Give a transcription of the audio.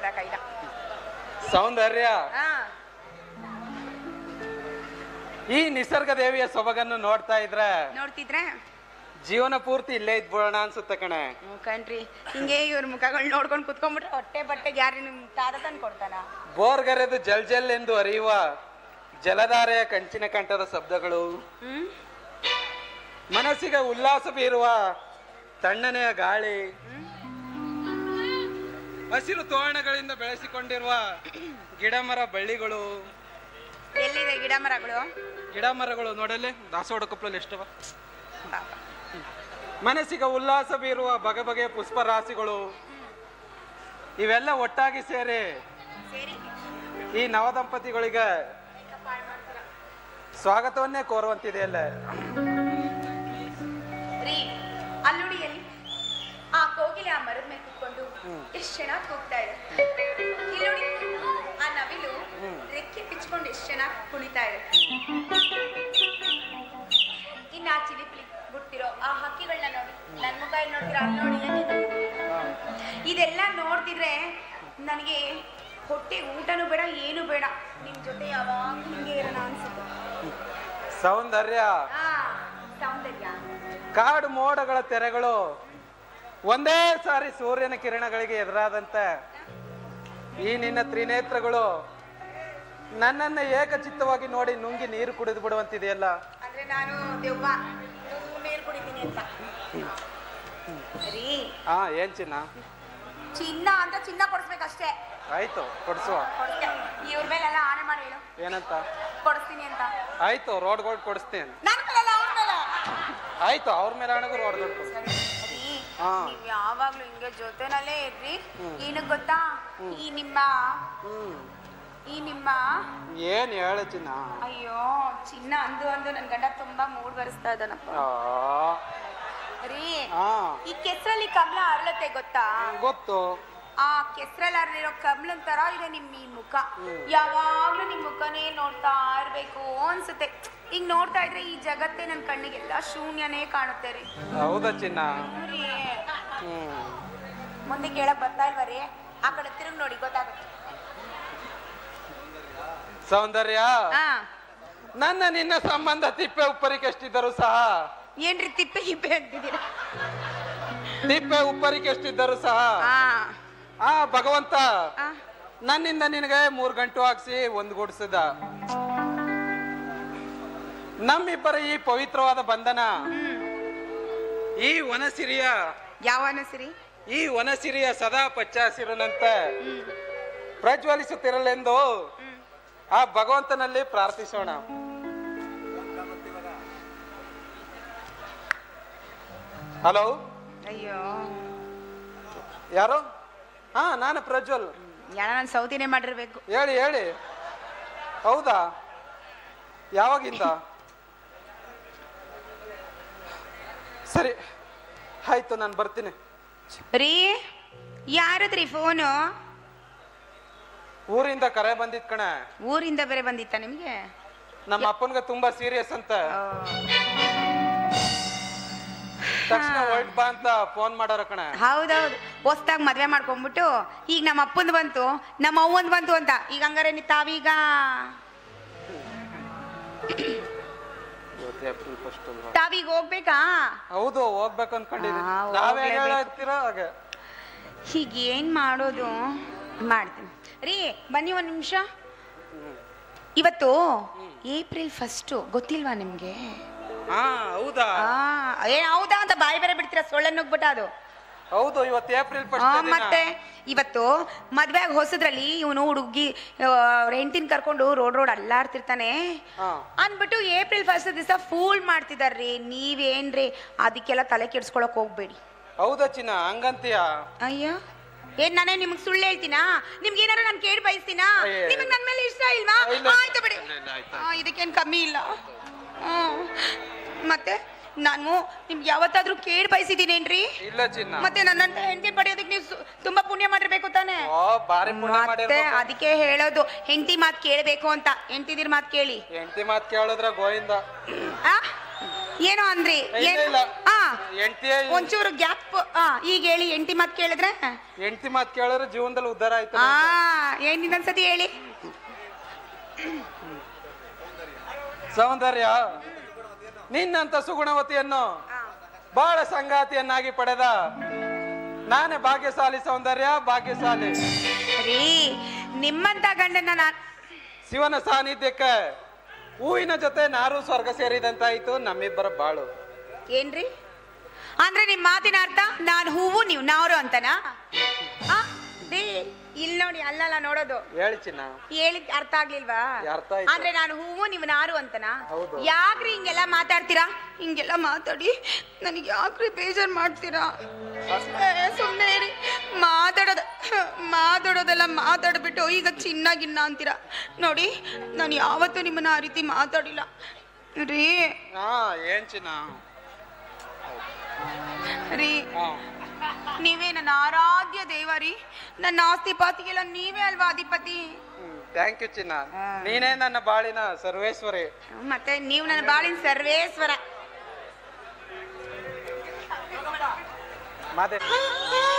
ನೋಡಕ್ಕಾಗಿಲ್ಲ. ಸೌಂದರ್ಯ, ಈ ನಿಸರ್ಗ ದೇವಿಯ ಸೊಬಗನ್ನು ನೋಡ್ತಿದ್ರೆ ಜೀವನ ಪೂರ್ತಿ ಇಲ್ಲೇ ಇದ್ಬಿಡೋಣ ಅನ್ಸುತ್ತೆ ಕಣೆ. ಕಣ್ರಿ, ಹಿಂಗೆ ಇವ್ರ ಮುಖಗಳು ನೋಡ್ಕೊಂಡು ಕುತ್ಕೊಂಡ್ಬಿಟ್ರೆ ಹೊಟ್ಟೆ ಬಟ್ಟೆಗೆ ಯಾರು ನಿಮ್ ತಾತ ತಂದು ಕೊಡ್ತಾನ? ಬೋರ್ಗರೆದು ಜಲ್ ಜಲ್ ಎಂದು ಹರಿಯುವ ಜಲಧಾರೆಯ ಕಂಚಿನ ಕಂಠದ ಶಬ್ದಗಳು, ಮನಸ್ಸಿಗೆ ಉಲ್ಲಾಸ ಬೀರುವ ತಣ್ಣನೆಯ ಗಾಳಿ, ಹಸಿರು ತೋರಣಗಳಿಂದ ಬೆಳೆಸಿಕೊಂಡಿರುವ ಗಿಡಮರ ಬಳ್ಳಿಗಳು. ಎಲ್ಲಿದೆ ಗಿಡ ಮರಗಳು? ಗಿಡ ಮರಗಳು ನೋಡಲೆ ದಾಸವಾಡ ಕೊಪ್ಪಳಲ್ಲಿ ಎಷ್ಟವ. ಮನಸ್ಸಿಗೆ ಉಲ್ಲಾಸ ಬೀರುವ ಬಗೆ ಬಗೆಯ ಪುಷ್ಪ ರಾಶಿಗಳು, ಇವೆಲ್ಲ ಒಟ್ಟಾಗಿ ಸೇರಿ ಈ ನವದಂಪತಿಗಳಿಗೆ ಸ್ವಾಗತವನ್ನೇ ಕೋರುವಂತಿದೆ. ಅಲ್ಲ ಅಲ್ಲಿ ಆ ಕೋಗಿಲೆ ಆ ಮರದ ಮೇಲೆ ಕುತ್ಕೊಂಡು ಎಷ್ಟು ಚೆನ್ನಾಗಿ ಹೋಗ್ತಾ ಇದೆ. ಇಲ್ಲಿ ಆ ನವಿಲು ರೆಕ್ಕೆ ಬಿಚ್ಕೊಂಡು ಎಷ್ಟು ಚೆನ್ನಾಗಿ ಕುಣಿತಾ ಇದೆ. ಇನ್ನು ಆ ಚಿಲಿಪಿಲಿ ಬಿಡ್ತಿರೋ ಆ ಹಕ್ಕಿಗಳನ್ನ ನೋಡಿ, ನನ್ನ ಮೊಬೈಲ್ ನೋಡ್ತಿರೋ ಅಲ್ಲಿ ನೋಡಿ. ಇದೆಲ್ಲ ನೋಡ್ತಿದ್ರೆ ನನಗೆ ಹೊಟ್ಟೆ ಊಟನೂ ಬೇಡ, ಏನು ಬೇಡ, ನಿಮ್ ಜೊತೆ ಯಾವಾಗ ಹಿಂಗೆ ಇರೋಣ ಅನ್ಸುತ್ತೆ. ಸೌಂದರ್ಯ, ಸೌಂದರ್ಯ, ಕಾಡು ಮೋಡಗಳ ತೆರೆಗಳು ಒಂದೇ ಸಾರಿ ಸೂರ್ಯನ ಕಿರಣಗಳಿಗೆ ಎದುರಾದಂತೆ ಈ ನಿನ್ನ ತ್ರಿನೇತ್ರಗಳು ನನ್ನನ್ನ ಏಕಚಿತ್ತವಾಗಿ ನೋಡಿ ನುಂಗಿ ನೀರು ಕುಡಿದು ಬಿಡುವಂತಿದೆಯಲ್ಲ. ಅಂದ್ರೆ ನಾನು ದೆವ್ವ ನೀರು ಕುಡಿತೀನಿ ಅಂತ. ಏನ್ ಚಿನ್ನ? ಚಿನ್ನ ಅಂತ ಚಿನ್ನ ಕೊಡಿಸ್ಬೇಕಷ್ಟೇ. ಆಯ್ತು, ಕೊಡ್ಸುವ. ಇವ್ರ ಮೇಲೆಲ್ಲ ಆನೆ ಮಾಡಿ ಹೇಳು ಏನಂತ? ಕೊಡಿಸ್ತೀನಿ ಅಂತ. ಆಯ್ತು, ರೋಡ್ಗಳು ಕೊಡಿಸ್ತೀನಿ. ಆಯ್ತು, ಅವ್ರ ಮೇಲೆ ಆಣಗೂ ರೋಡ್ಗಳು ಕೊಡಿಸ್ತೀನಿ. ನೀವ್ ಯಾವಾಗ್ಲೂ ಹಿಂಗೆ ಜೊತೆನಲ್ಲೇ ಇರ್ರಿ. ಏನಕ್ ಗೊತ್ತಾ, ಈ ನಿಮ್ಮ ಏನ್ ಹೇಳ ಚಿನ್ನ? ಅಯ್ಯೋ ಚಿನ್ನ ಅಂದು ನನ್ ಗಂಡ ತುಂಬಾ ಮೂಡ್ ಬರೆಸ್ತಾ ಇದ್ದಾನಪ್ಪ ರೀ. ಈ ಕೆಸ್ರಲ್ಲಿ ಕಮಲ ಅರಳತ್ತೆ ಗೊತ್ತಾ? ಗೊತ್ತು. ಆ ಕೆಸ್ರಲ್ಲಿ ಅರಳಿರೋ ಕಮಲನ್ ತರ ಇದೆ ನಿಮ್ ಈ ಮುಖ. ಯಾವಾಗ್ಲೂ ನಿಮ್ ಮುಖನೇ ನೋಡ್ತಾ ಇರ್ಬೇಕು ಅನ್ಸುತ್ತೆ. ಈಗ ನೋಡ್ತಾ ಇದ್ರೆ ಈ ಜಗತ್ತೇ ನನ್ ಕಣ್ಣಿಗೆಲ್ಲ ಶೂನ್ಯನೇ ಕಾಣುತ್ತೆ ರೀ. ಹೌದಾ ಚಿನ್ನ? ಮುಂದೆ ಕೇಳಕ್ ಬರ್ತಾ ಇಲ್ವ ರೀ? ಆ ಕಡೆ ತಿರುಗಿ ನೋಡಿ, ಗೊತ್ತಾಗುತ್ತೆ. ಸೌಂದರ್ಯ, ನನ್ನ ನಿನ್ನ ಸಂಬಂಧ ತಿಪ್ಪೆ ಉಪ್ಪರಿಕೆಷ್ಟಿದ್ದರೂ ಸಹ. ಏನ್ರಿ ತಿಪ್ಪೆ ಹಿಪ್ಪೆ ಅಂತಿದ್ದೀರ? ತಿಪ್ಪೆ ಉಪ್ಪರಿಕೆಷ್ಟಿದ್ದರೂ ಸಹ ಆ ಭಗವಂತ ನನ್ನಿಂದ ನಿನಗೆ 3 ಗಂಟು ಹಾಕ್ಸಿ ಒಂದುಗೂಡಿಸಿದ. ನಮ್ಮಿಬ್ಬರ ಈ ಪವಿತ್ರವಾದ ಬಂಧನ ಈ ವನಸಿರಿಯ, ಯಾವ ವನಸಿರಿ? ಈ ವನಸಿರಿಯ ಸದಾ ಪಚ್ಚ ಹಸಿರಿನಂತೆ ಪ್ರಜ್ವಲಿಸುತ್ತಿರಲೆಂದು ಆ ಭಗವಂತನಲ್ಲಿ ಪ್ರಾರ್ಥಿಸೋಣ. ಹಲೋ. ಅಯ್ಯೋ, ಯಾರು? ನಾನು ಪ್ರಜ್ವಲ್. ನಾನು ಸೌತಿನೇ ಮಾಡಿರ್ಬೇಕು. ಹೇಳಿ. ಹೌದಾ? ಯಾವಾಗಿಂದ? ಸರಿ, ಆಯ್ತು, ನಾನು ಬರ್ತೀನಿ. ರೀ, ಯಾರದ್ರಿ ಫೋನು? ಊರಿಂದ ಕರೆ ಬಂದಿತ್ ಕಣೆ. ಊರಿಂದ ಬೇರೆ ಬಂದಿತ್ತ ನಿಮ್ಗೆ? ನಮ್ಮ ಅಪ್ಪನ್ಗೆ ತುಂಬಾ ಸೀರಿಯಸ್ ಅಂತ ತಕ್ಷಣ ಹೊರಟ್ ಬಾ ಅಂತ ಫೋನ್ ಮಾಡೋರ ಕಣೆ. ಹೌದೌದು, ಹೊಸ್ದಾಗ್ ಮದ್ವೆ ಮಾಡ್ಕೊಂಡ್ಬಿಟ್ಟು ಈಗ ನಮ್ಮ ಅಪ್ಪಂದು ಬಂತು, ನಮ್ಮ ಅವ್ವಂದು ಬಂತು ಅಂತ. ಈಗ ಹಂಗಾರೆ ತಾವೀಗ ತಾವೀಗ ಹೋಗ್ಬೇಕಾ? ಹೌದು, ಹೋಗ್ಬೇಕು ಅನ್ಕೊಂಡಿದ್ದೀನಿ. ಈಗ ಏನ್ ಮಾಡೋದು? ಮಾಡ್ತೀನಿ ರೀ, ಬನ್ನಿ ಒಂದ್ ನಿಮಿಷ. ಇವತ್ತು ಏಪ್ರಿಲ್ 1 ಗೊತ್ತಿಲ್ವಾ ನಿಮ್ಗೆ? ಹೌದಾ? ಹೌದಾ ಅಂತ ಬಾಯಿ ಬೇರೆ ಬಿಡ್ತೀರಾ, ಸೊಳ್ಳೆನ್ ನುಗ್ಬಿಟ್ಟ ಅದು. ಹೌದು, ಇವತ್ತು ಏಪ್ರಿಲ್ 1. ಮತ್ತೆ ಇವತ್ತು ಮದ್ವೆ ಹೊಸದ್ರಲ್ಲಿ ಇವನು ಹುಡುಗಿ ಹೆಂಡತಿನ ಕರ್ಕೊಂಡು ರೋಡ್ ಅಲ್ಲಾಡ್ತಿರ್ತಾನೆ ಅಂದ್ಬಿಟ್ಟು ಏಪ್ರಿಲ್ 1 ದಿವಸ ಫೂಲ್ ಮಾಡ್ತಿದಾರ್ರಿ. ನೀವೇನ್ರಿ ಅದಕ್ಕೆಲ್ಲ ತಲೆ ಕೆಡ್ಸ್ಕೊಳಕ್ ಹೋಗ್ಬೇಡಿ. ಹೌದಾ ಚಿನ್ನ, ಹಂಗಂತೀಯ? ಅಯ್ಯೋ, ಏನ್ ನಾನೇ ನಿಮ್ಗೆ ಸುಳ್ಳು ಹೇಳ್ತೀನಾ? ನಿಮ್ಗೆ ಏನಾರ ನಾನು ಕೇಳಿ ಬಯಸ್ತೀನಾ? ನಿಮಗ್ ನನ್ ಮೇಲೆ ಇಷ್ಟ ಇಲ್ವಾ? ಆಯ್ತು ಬಿಡಿ, ಇದಕ್ಕೇನ್ ಕಮ್ಮಿ ಇಲ್ಲ. ಮತ್ತೆ ನಾನು ನಿಮ್ಗೆ ಯಾವತ್ತಾದ್ರೂ ಕೇಳಿ ಬಯಸಿದ್ದೀನೇನ್ರಿ? ಇಲ್ಲ ಚಿನ್ನ. ಮತ್ತೆ ನನ್ನಂತ ಹೆಂಡತಿ ಪಡೆಯೋದಕ್ಕೆ ನೀವು ತುಂಬಾ ಪುಣ್ಯ ಮಾಡಿರ್ಬೇಕು ತಾನೆ. ಮತ್ತೆ ಅದಕ್ಕೆ ಹೇಳೋದು ಹೆಂಡತಿ ಮಾತು ಕೇಳಬೇಕು ಅಂತ. ಹೆಂಡತಿದಿರ್ ಮಾತು ಕೇಳಿ. ಹೆಂಡತಿ ಮಾತು ಕೇಳಿದ್ರೆ ಗೋವಿಂದ. ಏನೋ ಅಂದ್ರಿ ಒಂಚೂರು ಗ್ಯಾಪ್. ಈಗ ಹೇಳಿ, ಎಂಟಿ ಮಾತ್ ಕೇಳಿದ್ರೆ ಎಂಟಿ ಮಾತ್ ಕೇಳಿದ್ರೆ ಜೀವನದಲ್ಲಿ ಉದ್ಧಾರ ಆಯ್ತು. ಇನ್ನೊಂದ್ಸತಿ ಹೇಳಿ. ಸೌಂದರ್ಯ, ನಿನ್ನಂತ ಸುಗುಣವತಿಯನ್ನು ಬಹಳ ಸಂಗಾತಿಯನ್ನಾಗಿ ಪಡೆದ ನಾನೇ ಭಾಗ್ಯಶಾಲಿ. ಸೌಂದರ್ಯ ಭಾಗ್ಯಶಾಲಿ. ರೀ, ನಿಮ್ಮಂತ ಗಂಡನ ಶಿವನ ಸಾನ್ನಿಧ್ಯಕ್ಕೆ ಹೂವಿನ ಜೊತೆ ನಾರು ಸ್ವರ್ಗ ಸೇರಿದಂತಾಯ್ತು ನಮ್ಮಿಬ್ಬರ ಬಾಳು. ಏನ್ರಿ ಅಂದ್ರೆ ನಿಮ್ ಮಾತಿನ ಅರ್ಥ ನಾನು ಹೂವು ನೀವು ನಾರು ಅಂತನಾ? ಇಲ್ಲಿ ನೋಡಿ, ಅಲ್ಲಲ್ಲ ನೋಡೋದು. ಹೇಳಿ ಚಿನ್ನ. ಹೇಳಿದ್ ಅರ್ಥ ಆಗ್ಲಿಲ್ವಾ? ಅಂದ್ರೆ ನಾನು ಹೂವು ನೀವು ನಾರು ಅಂತನಾ? ಯಾಕ್ರಿ ಹಿಂಗೆಲ್ಲ ಮಾತಾಡ್ತೀರಾ? ಹಿಂಗೆಲ್ಲ ಮಾತಾಡಿ ನನಗೆ ಯಾಕ್ರಿ ಬೇಜಾರ್ ಮಾಡ್ತೀರಾ? ಸುಮ್ಮನೆ ಇರಿ. ಮಾತಾಡೋದೆಲ್ಲ ಮಾತಾಡ್ಬಿಟ್ಟು ಈಗ ಚಿನ್ನಾಗಿನ್ನ ಅಂತೀರಾ ನೋಡಿ. ನಾನು ಯಾವತ್ತೂ ನಿಮ್ಮನ್ನ ಆ ರೀತಿ ಮಾತಾಡಿಲ್ಲ ರೀ. ಏನ್ ಚಿನ್ನ ರೀ, ನೀವೇ ನನ್ನ ಆರಾಧ್ಯ ದೇವ ರೀ. ನನ್ನ ಆಸ್ತಿ ಪಾತಿಗೆಲ್ಲ ನೀವೇ ಅಲ್ವಾ ಅಧಿಪತಿ? ಥ್ಯಾಂಕ್ ಯು ಚಿನ್ನ. ನೀನೇ ನನ್ನ ಬಾಳಿನ ಸರ್ವೇಶ್ವರಿ. ಮತ್ತೆ ನೀವು ನನ್ನ ಬಾಳಿನ ಸರ್ವೇಶ್ವರ. ಮಾತೆ